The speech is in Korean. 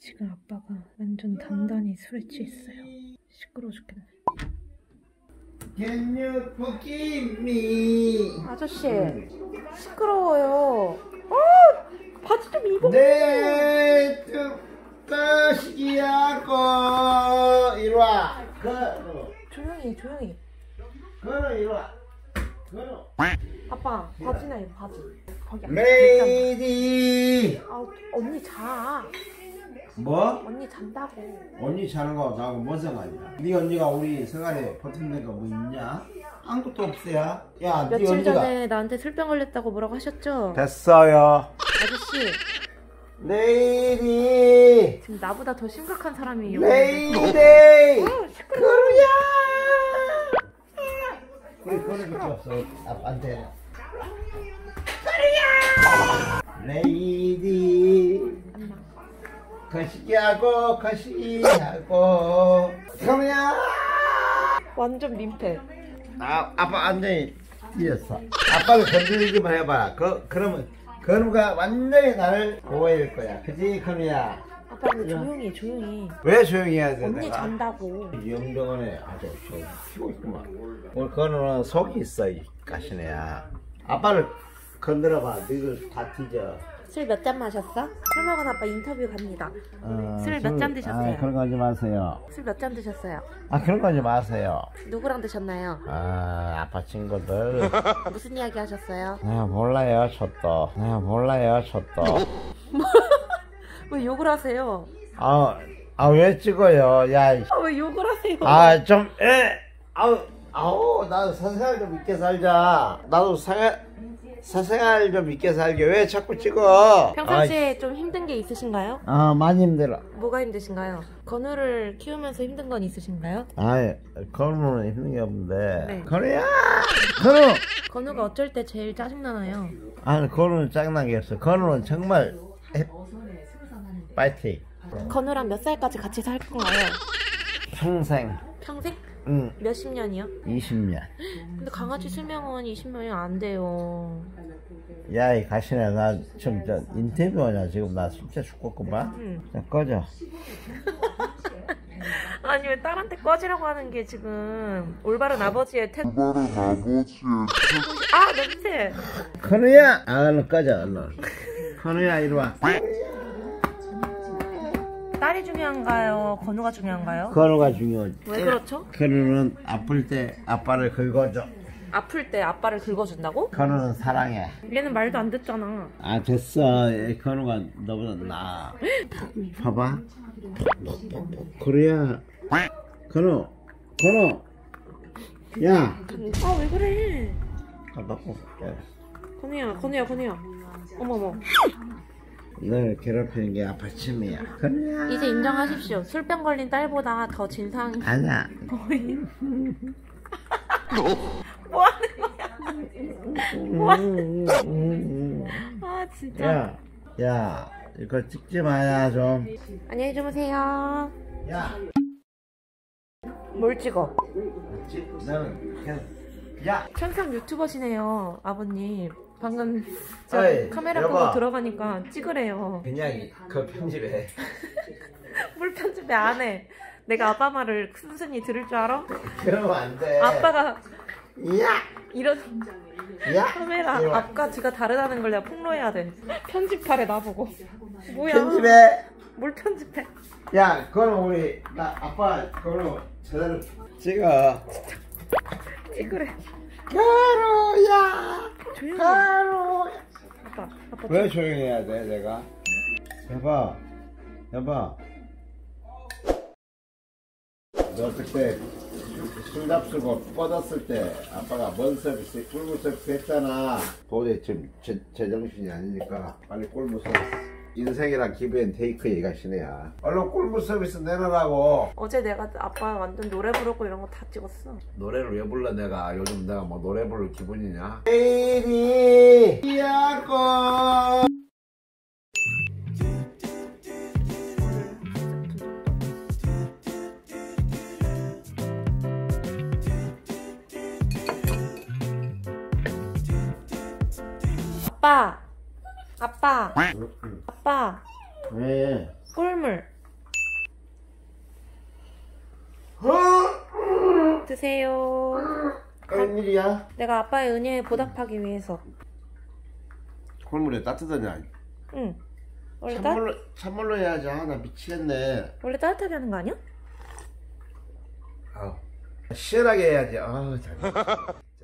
지금 아빠가 완전 단단히 술에 취했어요. 시끄러워 죽겠네. Can you forgive me? 아저씨 시끄러워요. 바지 좀 입어. 내 뜻이야고 이리와. 조용히 이리와. 아빠 바지나 입어. 바지 거기 레이디. 언니 자. 뭐? 언니 잔다고. 언니 자는 거 나하고 뭔 상관이야? 네 언니가 우리 생활에 버틴 거 뭐 있냐? 아무것도 없어요. 야, 네 며칠 언니가 전에 나한테 술병 걸렸다고 뭐라고 하셨죠? 됐어요. 아저씨 레이디. 지금 나보다 더 심각한 사람이에요. 레이디. 그루야. 우리 그런 거 없어. 아빠한테. 그루야. 레이디. 거시기하고 거시기하고. 그루야. 완전 민폐. 아빠 완전히 뛰었어. 아빠를 건드리기만 해봐. 그러면 건우가 완전히 나를 보호해줄 거야. 그치 건우야? 아빠 근데 조용히. 왜 조용히 해야 돼? 언니 내가? 잔다고. 영병원에 아주 쉬고 있구만. 오늘 건우는 속이 있어 이 가시네야. 아빠를 건드려봐. 너희들 다 뒤져. 술 몇 잔 마셨어? 술 먹은 아빠 인터뷰 갑니다. 술 몇 잔 드셨어요? 그런 거 하지 마세요. 술 몇 잔 드셨어요? 그런 거 하지 마세요. 누구랑 드셨나요? 아빠 친구들. 무슨 이야기 하셨어요? 내가 몰라요 저도. 왜 욕을 하세요? 왜 찍어요? 야. 왜 욕을 하세요? 나도 사생활 좀 있게 살자. 나도 사생활 좀 있게 살게. 왜 자꾸 찍어? 평상시에 좀 힘든 게 있으신가요? 많이 힘들어. 뭐가 힘드신가요? 건우를 키우면서 힘든 건 있으신가요? 건우는 힘든 게 없는데. 네. 건우야! 건우가 어쩔 때 제일 짜증나나요? 건우는 짜증난 게 없어. 건우는 정말 파이팅. 건우랑 몇 살까지 같이 살 건가요? 평생. 평생? 응. 몇십 년이요? 20년. 근데 강아지 수명은 20년이 안 돼요. 야, 이 가시네. 나 지금 인터뷰하냐. 지금 나 진짜 죽겠구만. 자, 꺼져. 아니 왜 딸한테 꺼지라고 하는 게 지금 올바른 아버지의 냄새. 건우야! 얼른 꺼져, 얼른. 건우야, 이리 와. 딸이 중요한가요? 건우가 중요한가요? 건우가 중요하지. 왜 그렇죠? 건우는 아플 때 아빠를 긁어줘. 아플 때 아빠를 긁어준다고? 건우는 사랑해. 얘는 말도 안 듣잖아. 됐어. 건우가 너보다 나아. 봐봐. 건우야. 건우. 야. 왜 그래? 넣고. 건우야. 어머머. 널 괴롭히는 게 아빠 취미야. 건우야. 이제 인정하십시오. 술병 걸린 딸보다 더 진상이. 아니야. 뭐 하는 거야? 진짜. 야, 이거 찍지 마야 좀. 안녕히 주무세요. 야. 뭘 찍어? 나는 계속. 야. 천상 유튜버시네요, 아버님. 방금 어이, 카메라 여보. 끄고 들어가니까 찍으래요. 그냥 그 편집해. 물 편집에 안 해. 내가 아빠 말을 순순히 들을 줄 알아? 그러면 안 돼. 아빠가 야. 이런 야. 카메라 이리 와. 앞과 뒤가 다르다는 걸 내가 폭로해야 돼. 편집하래 나보고. 뭐야? 편집해. 뭘 편집해? 야, 그거는 우리 아빠 그거는 제대로 찍어. 찍으래. 가루야. 조용히. 가루. 아빠 왜 조용히 해야 돼, 내가? 여봐. 너 그때 술 잡수고 뻗었을 때 아빠가 뭔 서비스, 꿀무 서비스 했잖아. 도저히 지금 제정신이 아니니까 빨리 꿀무 서비스. 인생이랑 기브앤 테이크 얘기하시네요. 얼른 꿀무 서비스 내놓으라고. 어제 내가 아빠 완전 노래 부르고 이런 거 다 찍었어. 노래를 왜 불러 내가? 요즘 내가 뭐 노래 부를 기분이냐? 에이리 야고. 아빠. 왜? 꿀물. 드세요. 웬일이야? 내가 아빠의 은혜에 보답하기 위해서. 콜물에 따뜻하냐? 응. 원래 찬물로 해야지. 아, 나 미치겠네. 원래 따뜻하게 하는 거 아니야? 아우. 시원하게 해야지. 아우, 잘.